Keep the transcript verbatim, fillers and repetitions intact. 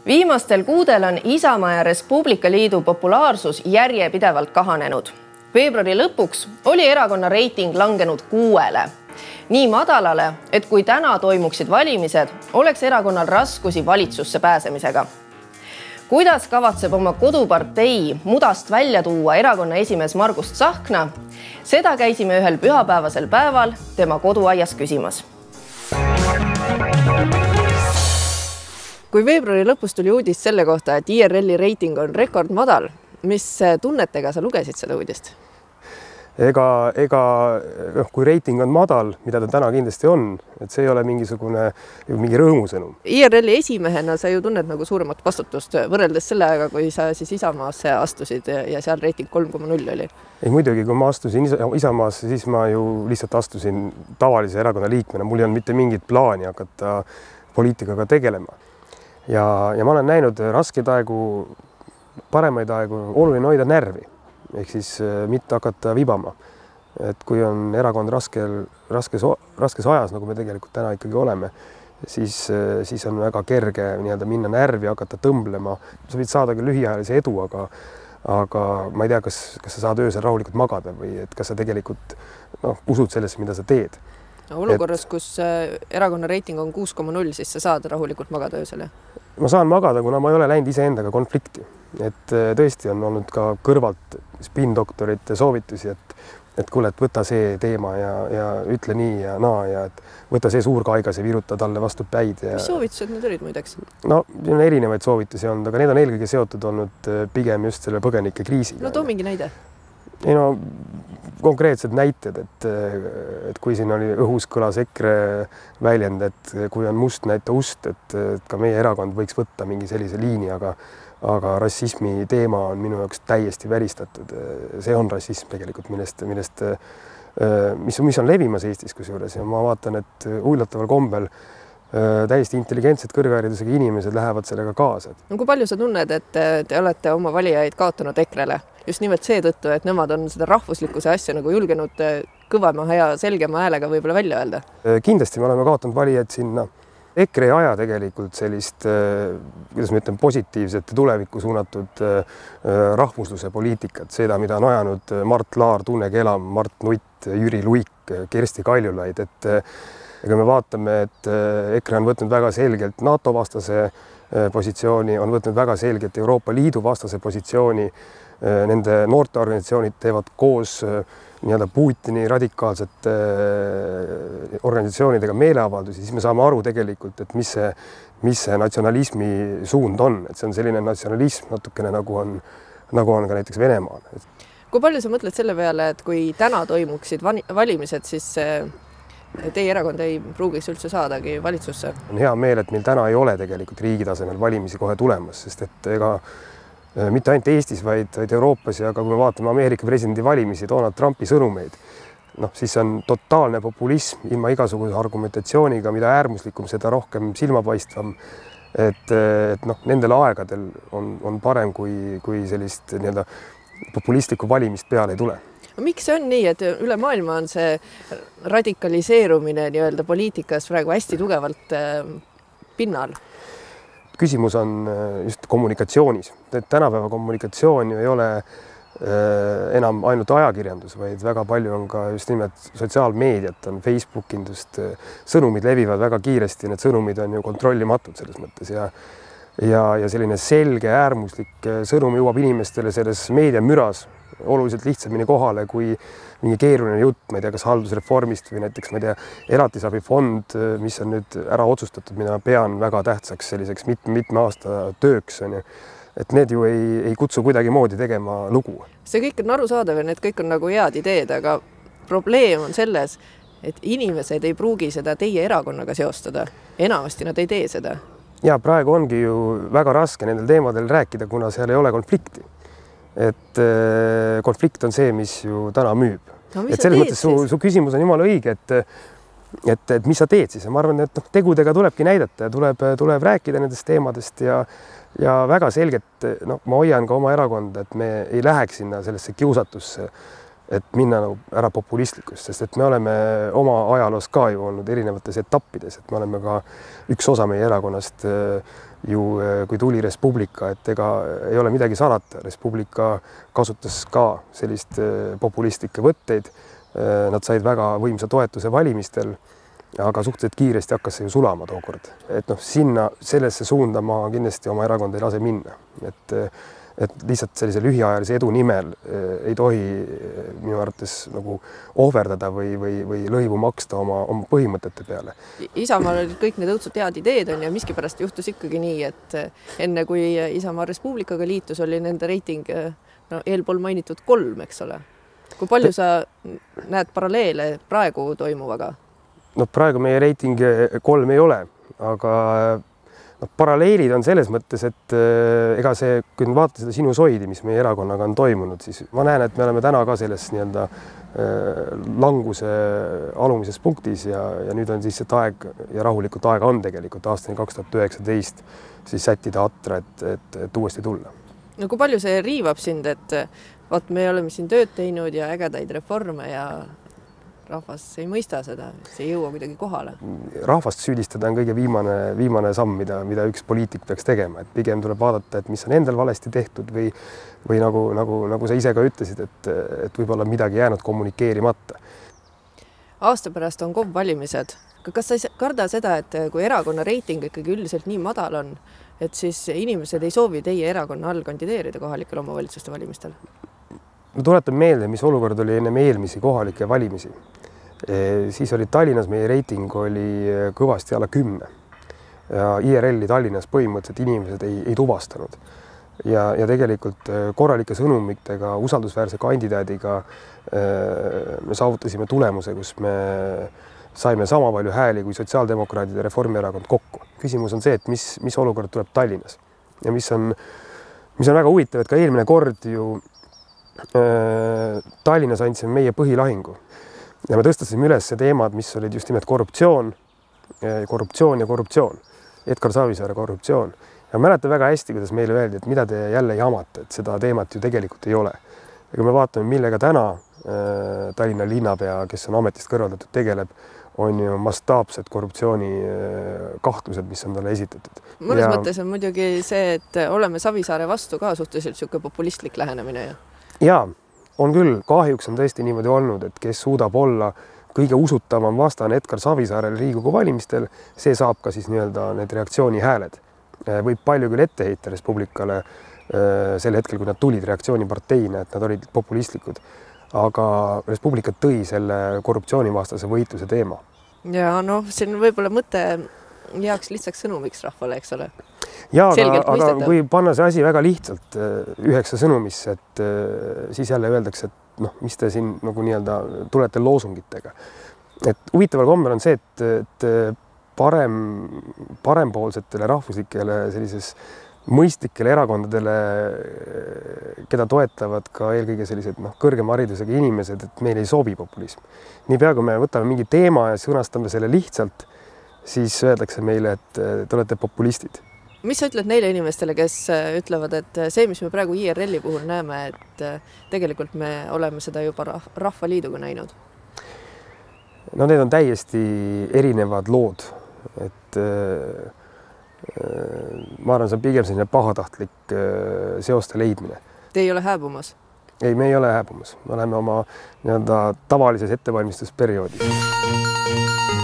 Viimastel kuudel on Isamaa ja Res Publica Liidu populaarsus järjepidevalt kahanenud. Veebruari lõpuks oli erakonna reiting langenud kuuele. Nii madalale, et kui täna toimuksid valimised, oleks erakonnal raskusi valitsusse pääsemisega. Kuidas kavatseb oma kodupartei mudast välja tuua erakonna esimees Margus Tsahkna? Seda käisime ühel pühapäevasel päeval tema koduaias küsimas. Kui veebruari lõpus tuli uudis selle kohta, et I R L-i reiting on rekordmadal, mis tunnetega sa lugesid seda uudist? Ega, ega kui reiting on madal, mida ta täna kindlasti on, et see ei ole mingisugune mingi rõõmusõnum. I R L-i esimehena sa ju tunned nagu suuremat vastutust võrreldes selle aega, kui sa siis Isamaasse astusid ja seal reiting kolm koma null oli. Ei muidugi, kui ma astusin Isamaasse, siis ma ju lihtsalt astusin tavalise erakonna liikmena. Mul ei olnud mitte mingit plaani hakata poliitikaga tegelema. Ja, ja ma olen näinud raskeid aegu, paremaid aegu, oluline hoida närvi. Ehk siis mitte hakata vibama. Et kui on erakond raskel, raskes, raskes ajas, nagu me tegelikult täna ikkagi oleme, siis, siis on väga kerge nii-öelda minna närvi, hakata tõmblema. Sa võid saada küll lühiajalise edu, aga, aga ma ei tea, kas, kas sa saad öösel rahulikult magada või et kas sa tegelikult no, usud sellesse, mida sa teed. No, olukorras, et, kus erakonna reiting on kuus koma null, siis sa saad rahulikult magada öösel? Ma saan magada, kuna ma ei ole läinud iseendaga konflikti. Et tõesti on olnud ka kõrvalt spindoktorite soovitusi, et, et kuule, et võta see teema ja, ja ütle nii ja naa ja et võta see suur kaigas ja viruta talle vastu päid. Ja... Mis soovitused need olid muideks? No, on erinevaid soovitusi olnud, aga need on eelkõige seotud olnud pigem just selle põgenike kriisiga. No too mingi näide. Ei no, konkreetsed näited, et, et kui siin oli õhus kõlas EKRE väljend, et kui on must näita ust, et, et ka meie erakond võiks võtta mingi sellise liini, aga aga rassismi teema on minu jaoks täiesti väristatud. See on rassism tegelikult, millest, millest, mis, mis on levimas Eestis kusjuures ja ma vaatan, et üllataval kombel täiesti intelligentsed kõrgharidusega inimesed lähevad sellega kaasa. No kui palju sa tunned, et te olete oma valijaid kaotanud EKRE-le? Just nimelt seetõttu, et nemad on seda rahvuslikkuse asja nagu julgenud kõvema ja selgema häälega võib-olla välja öelda? Kindlasti me oleme kaotanud valijaid sinna. EKRE ei aja tegelikult sellist, kuidas ma ütlen, positiivset tulevikku suunatud rahvusluse poliitikat, seda, mida on ajanud Mart Laar, Tunne Kelam, Mart Nutt, Jüri Luik, Kersti Kaljulaid, et ega me vaatame, et EKRE on võtnud väga selgelt NATO vastase positsiooni, on võtnud väga selgelt Euroopa Liidu vastase positsiooni, nende noorteorganisatsioonid teevad koos nii-öelda Putini radikaalsete organisatsioonidega meeleavaldusi, siis me saame aru tegelikult, et mis see, mis see natsionalismi suund on. Et see on selline natsionalism natukene nagu on, nagu on ka näiteks Venemaal. Kui palju sa mõtled selle peale, et kui täna toimuksid valimised, siis teie erakond ei pruugiks üldse saadagi valitsusse? On hea meel, et meil täna ei ole tegelikult riigi tasemel valimisi kohe tulemas, sest et ega mitte ainult Eestis, vaid, vaid Euroopas ja ka kui me vaatame Ameerika presidendi valimisi, Donald Trumpi sõnumeid, noh, siis on totaalne populism ilma igasuguse argumentatsiooniga, mida äärmuslikum, seda rohkem silmapaistvam. Et, et noh, nendel aegadel on, on parem, kui, kui sellist nii-öelda populistlikku valimist peale ei tule. Miks see on nii, et üle maailma on see radikaliseerumine nii-öelda poliitikas praegu hästi tugevalt pinnal? Küsimus on just kommunikatsioonis. Tänapäeva kommunikatsioon ju ei ole enam ainult ajakirjandus, vaid väga palju on ka just nimelt sotsiaalmeediat, on Facebookindust, sõnumid levivad väga kiiresti, need sõnumid on ju kontrollimatud selles mõttes ja, ja, ja selline selge äärmuslik sõnum jõuab inimestele selles meediamüras oluliselt lihtsamini kohale kui mingi keeruline jutt, ma ei tea, kas haldusreformist või näiteks, ma ei tea, elatisabifond, mis on nüüd ära otsustatud, mida pean väga tähtsaks selliseks mitme, mitme aasta tööks, on ju. Et need ju ei, ei kutsu kuidagi moodi tegema lugu. See kõik on arusaadav ja need kõik on nagu head ideed, aga probleem on selles, et inimesed ei pruugi seda teie erakonnaga seostada. Enamasti nad ei tee seda. Ja praegu ongi ju väga raske nendel teemadel rääkida, kuna seal ei ole konflikti. Et konflikt on see, mis ju täna müüb. No, et selles mõttes su, su küsimus on jumala õige, et, et, et mis sa teed siis? Ma arvan, et no, tegudega tulebki näidata ja tuleb, tuleb rääkida nendest teemadest ja, ja väga selgelt no, ma hoian ka oma erakonda, et me ei läheks sinna sellesse kiusatusse et minna nagu ära populistlikust, sest et me oleme oma ajaloos ka ju olnud erinevates etappides, et me oleme ka üks osa meie erakonnast ju, kui tuli Res Publica, et ega ei ole midagi salata. Res Publica kasutas ka sellist populistlikke võtteid. Nad said väga võimsa toetuse valimistel, aga suhteliselt kiiresti hakkas see ju sulama tookord. Et noh, sinna, sellesse suunda ma kindlasti oma erakond ei lase minna. Et et lihtsalt sellise lühiajalise edu nimel ei tohi minu arvates nagu ohverdada või, või, või lõivu maksta oma, oma põhimõtete peale. Isamaal olid kõik need õudsud head ideed on ja miskipärast juhtus ikkagi nii, et enne kui Isamaa Res Publicaga liitus, oli nende reiting no, eelpool mainitud kolm, eks ole. Kui palju sa näed paralleele praegu toimuvaga? No praegu meie reiting kolm ei ole, aga no, paralleelid on selles mõttes, et äh, ega see, kui vaadata seda sinusoidi, mis meie erakonnaga on toimunud, siis ma näen, et me oleme täna ka selles nii-öelda äh, languse alumises punktis ja, ja nüüd on siis see aeg ja rahulikult aega on tegelikult aastani kaks tuhat üheksateist siis sättida atra, et, et, et uuesti tulla. No kui palju see riivab sind, et vaat me oleme siin tööd teinud ja ägedaid reforme ja rahvas ei mõista seda, see ei jõua kuidagi kohale. Rahvast süüdistada on kõige viimane, viimane samm, mida, mida üks poliitik peaks tegema, et pigem tuleb vaadata, et mis on endal valesti tehtud või, või nagu, nagu, nagu sa ise ka ütlesid, et, et võib-olla midagi jäänud kommunikeerimata. Aasta pärast on K O V valimised. Kas sa ei karda seda, et kui erakonna reiting ikkagi üldiselt nii madal on, et siis inimesed ei soovi teie erakonna all kandideerida kohalikel omavalitsuste valimistel? Ma tuletan meelde, mis olukord oli ennem eelmisi kohalikke valimisi. E, siis oli Tallinnas meie reiting oli kõvasti alla kümne ja I R L-i Tallinnas põhimõtteliselt inimesed ei, ei tuvastanud. Ja, ja tegelikult korralike sõnumitega, usaldusväärse kandidaadiga e, me saavutasime tulemuse, kus me saime sama palju hääli kui sotsiaaldemokraadid ja Reformierakond kokku. Küsimus on see, et mis, mis olukord tuleb Tallinnas ja mis on, mis on väga huvitav, et ka eelmine kord ju Tallinnas andsime meie põhilahingu ja me tõstasime üles teemad, mis olid just nimelt korruptsioon, korruptsioon ja korruptsioon, Edgar Savisaare korruptsioon. Ja mäletan väga hästi, kuidas meile öeldi, et mida te jälle jamate, et seda teemat ju tegelikult ei ole. Ja kui me vaatame, millega täna Tallinna linnapea, kes on ametist kõrvaldatud, tegeleb, on ju mastaapsed korruptsiooni kahtlused, mis on talle esitatud. Mõnes ja... mõttes on muidugi see, et oleme Savisaare vastu ka suhteliselt siuke populistlik lähenemine. Ja, ja on küll, kahjuks on tõesti niimoodi olnud, et kes suudab olla kõige usutavam vastane Edgar Savisaarel Riigikogu valimistel, see saab ka siis nii-öelda need reaktsiooni hääled. Võib palju küll ette heita Res Publicale sel hetkel, kui nad tulid reaktsiooniparteina, et nad olid populistlikud. Aga Res Publica tõi selle korruptsioonivastase võitluse teema. Ja noh, see on võib-olla mõte heaks lihtsaks sõnumiks rahvale, eks ole. Ja, aga, aga kui panna see asi väga lihtsalt üheksa sõnumisse, et siis jälle öeldakse, et noh, mis te siin nagu nii-öelda tulete loosungitega. Et huvitaval kombel on see, et, et parem, parempoolsetele rahvuslikele sellises mõistlikele erakondadele, keda toetavad ka eelkõige sellised noh, kõrgema haridusega inimesed, et meil ei sobi populism. Niipea kui me võtame mingi teema ja sõnastame selle lihtsalt, siis öeldakse meile, et te olete populistid. Mis sa ütled neile inimestele, kes ütlevad, et see, mis me praegu I R L-i puhul näeme, et tegelikult me oleme seda juba Rahvaliiduga näinud? No need on täiesti erinevad lood, et ma arvan, see on pigem selline pahatahtlik seoste leidmine. Te ei ole hääbumas? Ei, me ei ole hääbumas. Me oleme oma nii-öelda tavalises ettevalmistusperioodis.